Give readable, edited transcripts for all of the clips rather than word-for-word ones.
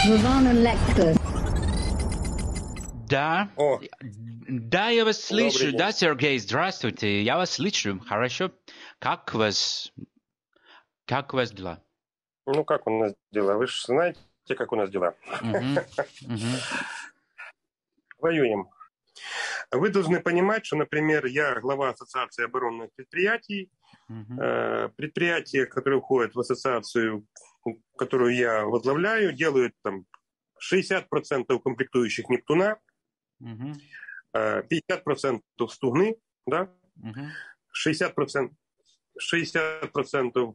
Иван Лектор. Да. О, Да, я вас слышу. добрый день. Да, Сергей, здравствуйте. Я вас слышу. Хорошо. Как вас дела? Ну, как у нас дела? Вы же знаете, как у нас дела. Мгм, мгм, Воюем. Вы должны понимать, что, например, я глава Ассоциации оборонных предприятий. мгм, Предприятия, которые входят в ассоциацию, которую я возглавляю, делают там 60% комплектующих «Нептуна», мгм, 50% «Стугны», да? мгм. 60%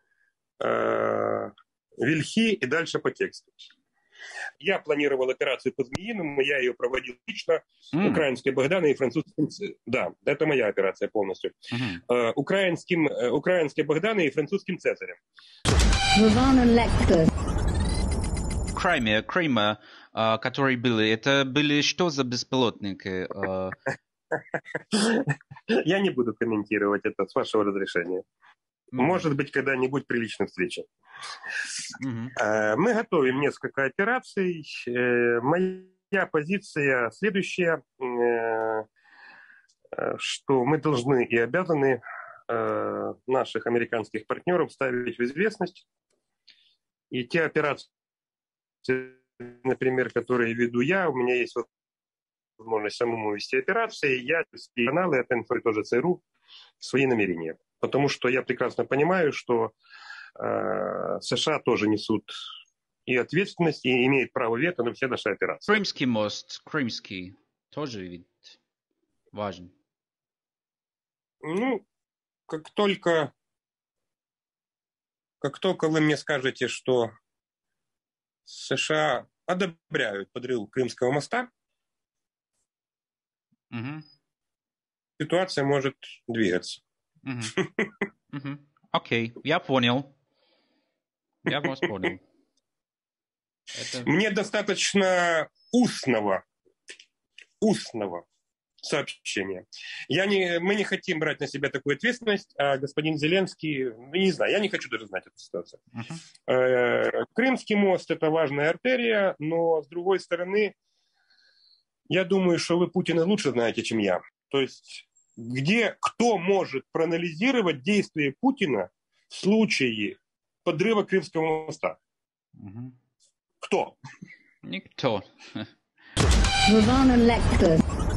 «Вильхи» и дальше по тексту. Я планировал операцию по Змеиному, я ее проводил лично, украинской Богданы и французским... Да, это моя операция полностью. Мгм. Украинской Богданы и французским Цезарем. Иван Лектор. Креймер, которые были, это были что за беспилотники? Я не буду комментировать это, с вашего разрешения. Может быть, когда-нибудь при личной встрече. Мгм. Мы готовим несколько операций. Моя позиция следующая, что мы должны и обязаны наших американских партнеров ставить в известность. И те операции, например, которые веду я, у меня есть возможность самому вести операции, я и каналы, это инфо, тоже ЦРУ, свои намерения. Потому что я прекрасно понимаю, что США тоже несут и ответственность, и имеют право вето на все наши операции. Крымский мост, крымский, тоже ведь важен. Ну, как только вы мне скажете, что США одобряют подрыв Крымского моста, Мгм, ситуация может двигаться. мгм, мгм. Окей, я понял. Я вас понял. Это... Мне достаточно устного сообщения. Мы не хотим брать на себя такую ответственность, а господин Зеленский, не знаю, я не хочу даже знать эту ситуацию. Мгм. Крымский мост – это важная артерия, но, с другой стороны, я думаю, что вы Путина лучше знаете, чем я. То есть, кто может проанализировать действия Путина в случае подрыва Крымского моста? Мгм. Кто? Никто. Иван Лектор.